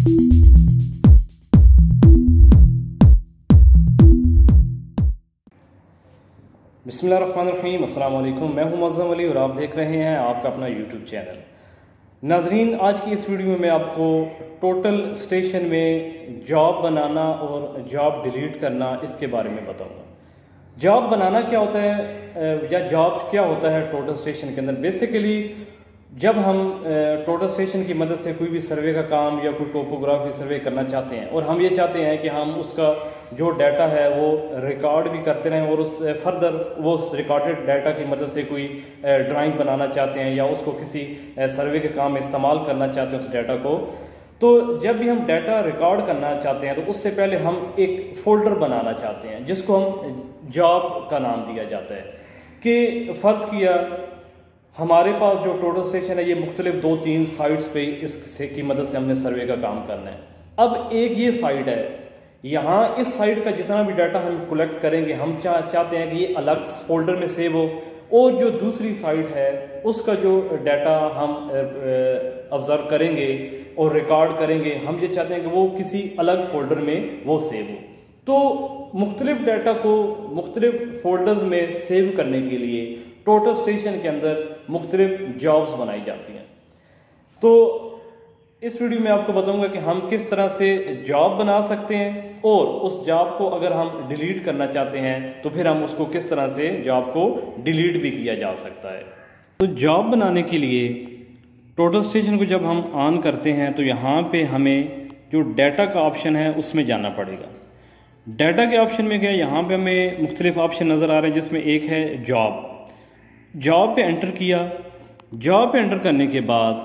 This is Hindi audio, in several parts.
बिस्मिल्लाहिर्रहमानिर्रहीम, अस्सलाम वालेकुम। मैं हूं मुअज़्ज़म अली और आप देख रहे हैं आपका अपना यूट्यूब चैनल। नाज़रीन, आज की इस वीडियो में मैं आपको टोटल स्टेशन में जॉब बनाना और जॉब डिलीट करना इसके बारे में बताऊंगा। जॉब बनाना क्या होता है या जॉब क्या होता है टोटल स्टेशन के अंदर। बेसिकली जब हम टोटल स्टेशन की मदद से कोई भी सर्वे का काम या कोई टोपोग्राफी सर्वे करना चाहते हैं और हम ये चाहते हैं कि हम उसका जो डाटा है वो रिकॉर्ड भी करते रहें और उस फर्दर वो रिकॉर्डेड डाटा की मदद से कोई ड्राइंग बनाना चाहते हैं या उसको किसी सर्वे के काम में इस्तेमाल करना चाहते हैं उस डाटा को, तो जब भी हम डाटा रिकॉर्ड करना चाहते हैं तो उससे पहले हम एक फ़ोल्डर बनाना चाहते हैं जिसको हम जॉब का नाम दिया जाता है। कि फ़र्ज़ किया हमारे पास जो टोटल स्टेशन है ये मुख्तलिफ 2-3 साइट्स पे इससे की मदद से हमने सर्वे का काम करना है। अब एक ये साइट है, यहाँ इस साइट का जितना भी डाटा हम कलेक्ट करेंगे हम चाहते हैं कि ये अलग फोल्डर में सेव हो, और जो दूसरी साइट है उसका जो डाटा हम ऑब्ज़र्व करेंगे और रिकॉर्ड करेंगे हम ये चाहते हैं कि वो किसी अलग फोल्डर में वो सेव हो। तो मुख्तलिफ डाटा को मुख्तलिफ फोल्डर्स में सेव करने के लिए टोटल स्टेशन के अंदर मुख्तलिफ जॉब्स बनाई जाती हैं। तो इस वीडियो में आपको बताऊंगा कि हम किस तरह से जॉब बना सकते हैं और उस जॉब को अगर हम डिलीट करना चाहते हैं तो फिर हम उसको किस तरह से जॉब को डिलीट भी किया जा सकता है। तो जॉब बनाने के लिए टोटल स्टेशन को जब हम ऑन करते हैं तो यहाँ पे हमें जो डाटा का ऑप्शन है उसमें जाना पड़ेगा। डाटा के ऑप्शन में क्या, यहाँ पे हमें मुख्तलिफ ऑप्शन नज़र आ रहे हैं जिसमें एक है जॉब। जॉब पे एंटर किया। जॉब पे एंटर करने के बाद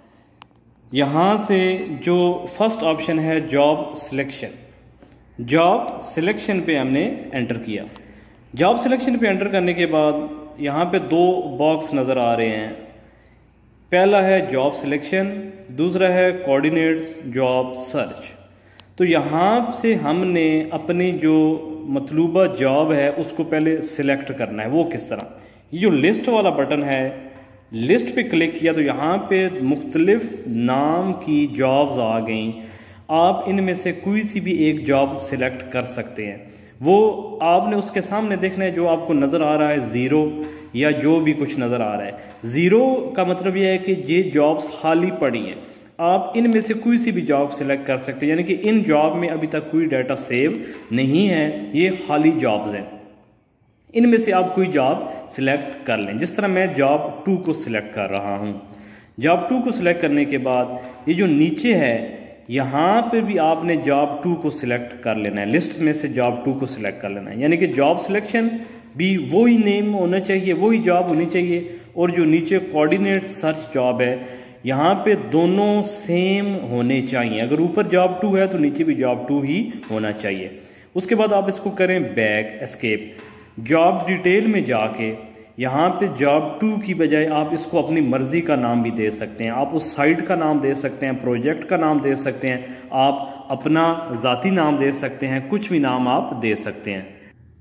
यहाँ से जो फर्स्ट ऑप्शन है जॉब सिलेक्शन, जॉब सिलेक्शन पे हमने एंटर किया। जॉब सिलेक्शन पे एंटर करने के बाद यहाँ पे 2 बॉक्स नज़र आ रहे हैं। पहला है जॉब सिलेक्शन, दूसरा है कोऑर्डिनेट जॉब सर्च। तो यहाँ से हमने अपनी जो मतलूबा जॉब है उसको पहले सिलेक्ट करना है। वो किस तरह, ये जो लिस्ट वाला बटन है, लिस्ट पे क्लिक किया तो यहाँ पे मुख्तलिफ नाम की जॉब्स आ गई। आप इनमें से कोई सी भी एक जॉब सिलेक्ट कर सकते हैं। वो आपने उसके सामने देखना है जो आपको नज़र आ रहा है ज़ीरो या जो भी कुछ नज़र आ रहा है। ज़ीरो का मतलब यह है कि ये जॉब्स खाली पड़ी हैं। आप इनमें से कोई सी भी जॉब सिलेक्ट कर सकते हैं, यानी कि इन जॉब में अभी तक कोई डाटा सेव नहीं है, ये खाली जॉब्स हैं। इनमें से आप कोई जॉब सिलेक्ट कर लें। जिस तरह मैं जॉब 2 को सिलेक्ट कर रहा हूँ। जॉब 2 को सिलेक्ट करने के बाद ये जो नीचे है यहाँ पे भी आपने जॉब 2 को सिलेक्ट कर लेना है। लिस्ट में से जॉब 2 को सिलेक्ट कर लेना है, यानी कि जॉब सिलेक्शन भी वही नेम होना चाहिए, वही जॉब होनी चाहिए। और जो नीचे कोऑर्डिनेट सर्च जॉब है यहाँ पे दोनों सेम होने चाहिए। अगर ऊपर जॉब 2 है तो नीचे भी जॉब 2 ही होना चाहिए। उसके बाद आप इसको करें बैक एस्केप। जॉब डिटेल में जाके यहाँ पे जॉब 2 की बजाय आप इसको अपनी मर्ज़ी का नाम भी दे सकते हैं। आप उस साइट का नाम दे सकते हैं, प्रोजेक्ट का नाम दे सकते हैं, आप अपना ज़ाती नाम दे सकते हैं, कुछ भी नाम आप दे सकते हैं।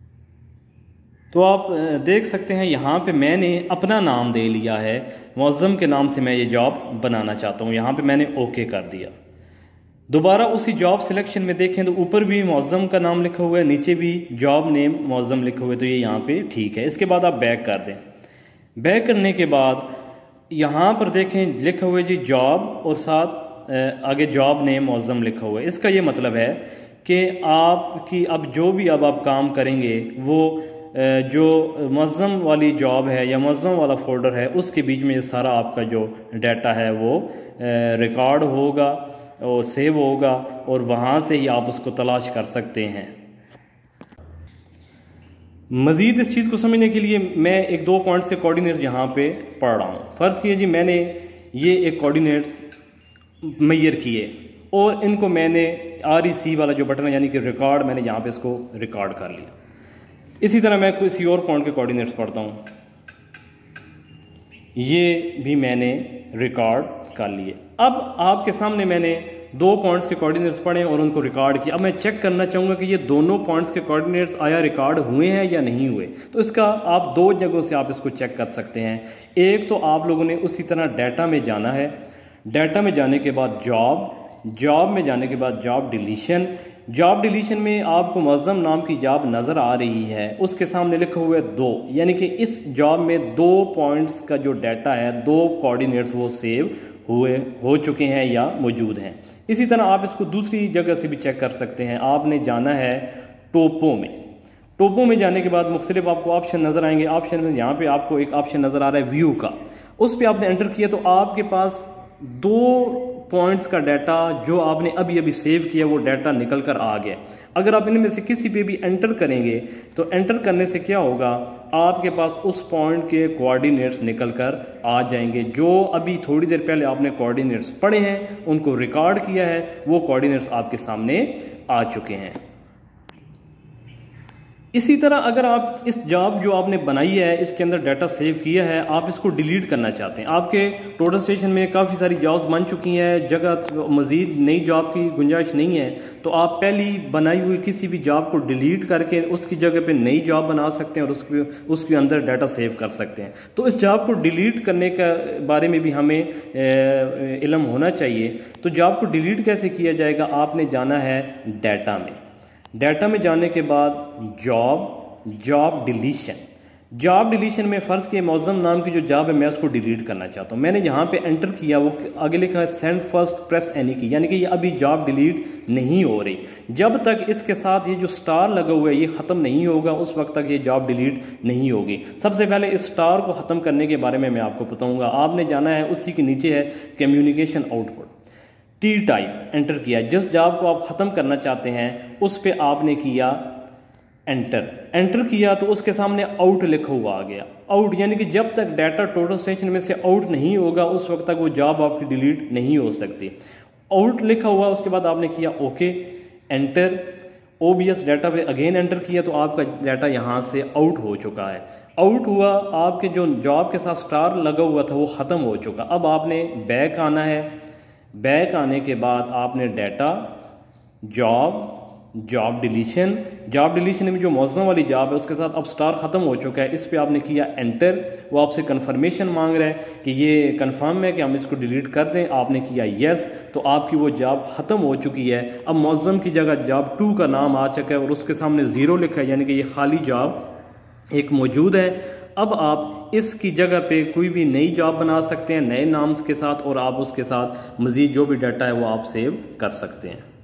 तो आप देख सकते हैं यहाँ पे मैंने अपना नाम दे लिया है, मुअज़्ज़म के नाम से मैं ये जॉब बनाना चाहता हूँ। यहाँ पे मैंने ओके कर दिया। दोबारा उसी जॉब सिलेक्शन में देखें तो ऊपर भी मुअज़्ज़म का नाम लिखा हुआ है, नीचे भी जॉब नेम मुअज़्ज़म लिखा हुआ है, तो ये यहाँ पे ठीक है। इसके बाद आप बैक कर दें। बैक करने के बाद यहाँ पर देखें लिखा हुआ है जी जॉब और साथ आगे जॉब नेम मुअज़्ज़म लिखा हुआ है। इसका ये मतलब है कि आपकी अब जो भी अब आप काम करेंगे वो जो मुअज़्ज़म वाली जॉब है या मुअज़्ज़म वाला फोल्डर है उसके बीच में ये सारा आपका जो डाटा है वो रिकॉर्ड होगा और सेव होगा और वहाँ से ही आप उसको तलाश कर सकते हैं। मज़ीद इस चीज़ को समझने के लिए मैं 1-2 पॉइंट से कोऑर्डिनेट्स यहाँ पे पढ़ रहा हूँ। फ़र्ज़ कीजिए जी मैंने ये एक कोऑर्डिनेट्स मैयर किए और इनको मैंने REC वाला जो बटन है यानी कि रिकॉर्ड, मैंने यहाँ पे इसको रिकॉर्ड कर लिया। इसी तरह मैं किसी और पॉइंट के कोऑर्डिनेट्स पढ़ता हूँ, ये भी मैंने रिकॉर्ड कर लिए। अब आपके सामने मैंने 2 पॉइंट्स के कोऑर्डिनेट्स पढ़े और उनको रिकॉर्ड किया। अब मैं चेक करना चाहूँगा कि ये दोनों पॉइंट्स के कोऑर्डिनेट्स आया रिकॉर्ड हुए हैं या नहीं हुए। तो इसका आप 2 जगहों से आप इसको चेक कर सकते हैं। एक तो आप लोगों ने उसी तरह डाटा में जाना है। डाटा में जाने के बाद जॉब जॉब में जाने के बाद जॉब डिलीशन। जॉब डिलीशन में आपको मुअज़्ज़म नाम की जॉब नज़र आ रही है, उसके सामने लिखा हुआ है 2, यानी कि इस जॉब में 2 पॉइंट्स का जो डाटा है, 2 कोऑर्डिनेट्स वो सेव हो चुके हैं या मौजूद हैं। इसी तरह आप इसको दूसरी जगह से भी चेक कर सकते हैं। आपने जाना है टोपो में। टोपो में जाने के बाद मुख्तलिफ आपको ऑप्शन नज़र आएंगे। ऑप्शन में यहाँ पे आपको एक ऑप्शन नज़र आ रहा है व्यू का, उस पर आपने एंटर किया तो आपके पास 2 पॉइंट्स का डाटा जो आपने अभी अभी सेव किया वो डाटा निकल कर आ गया। अगर आप इनमें से किसी पे भी एंटर करेंगे तो एंटर करने से क्या होगा, आपके पास उस पॉइंट के कोऑर्डिनेट्स निकल कर आ जाएंगे। जो अभी थोड़ी देर पहले आपने कोऑर्डिनेट्स पढ़े हैं, उनको रिकॉर्ड किया है, वो कोऑर्डिनेट्स आपके सामने आ चुके हैं। इसी तरह अगर आप इस जॉब जो आपने बनाई है, इसके अंदर डाटा सेव किया है, आप इसको डिलीट करना चाहते हैं। आपके टोटल स्टेशन में काफ़ी सारी जॉब्स बन चुकी हैं, जगह मज़ीद नई जॉब की गुंजाइश नहीं है, तो आप पहली बनाई हुई किसी भी जॉब को डिलीट करके उसकी जगह पे नई जॉब बना सकते हैं और उसके अंदर डाटा सेव कर सकते हैं। तो इस जॉब को डिलीट करने का बारे में भी हमें इल्म होना चाहिए। तो जॉब को डिलीट कैसे किया जाएगा, आपने जाना है डाटा में। डाटा में जाने के बाद जॉब डिलीशन। जॉब डिलीशन में फ़र्ज़ के मुअज़्ज़म नाम की जो जॉब है मैं उसको डिलीट करना चाहता हूँ। मैंने यहाँ पे एंटर किया, वो आगे लिखा है सेंड फर्स्ट प्रेस एनी की, यानी कि ये अभी जॉब डिलीट नहीं हो रही। जब तक इसके साथ ये जो स्टार लगा हुआ है ये ख़त्म नहीं होगा, उस वक्त तक ये जॉब डिलीट नहीं होगी। सबसे पहले इस स्टार को ख़त्म करने के बारे में मैं आपको बताऊँगा। आपने जाना है, उसी के नीचे है communication output, T type enter किया। जिस जॉब को आप ख़त्म करना चाहते हैं उस पर आपने किया एंटर किया तो उसके सामने आउट लिखा हुआ आ गया। आउट यानी कि जब तक डाटा टोटल स्टेशन में से आउट नहीं होगा उस वक्त तक वो जॉब आपकी डिलीट नहीं हो सकती। आउट लिखा हुआ, उसके बाद आपने किया ओके, एंटर। OBS डाटा पे अगेन एंटर किया तो आपका डाटा यहाँ से आउट हो चुका है। आउट हुआ, आपके जो जॉब के साथ स्टार लगा हुआ था वो ख़त्म हो चुका। अब आपने बैक आना है। बैक आने के बाद आपने डाटा जॉब डिलीशन में जो मुअज़्ज़म वाली जॉब है उसके साथ अब स्टार ख़त्म हो चुका है, इस पे आपने किया एंटर। वो आपसे कंफर्मेशन मांग रहा है कि ये कंफर्म है कि हम इसको डिलीट कर दें। आपने किया यस, तो आपकी वो जॉब ख़त्म हो चुकी है। अब मुअज़्ज़म की जगह जॉब 2 का नाम आ चुका है और उसके सामने 0 लिखा है, यानी कि ये खाली जॉब एक मौजूद है। अब आप इसकी जगह पे कोई भी नई जॉब बना सकते हैं नए नाम के साथ, और आप उसके साथ मज़ीद जो भी डाटा है वो आप सेव कर सकते हैं।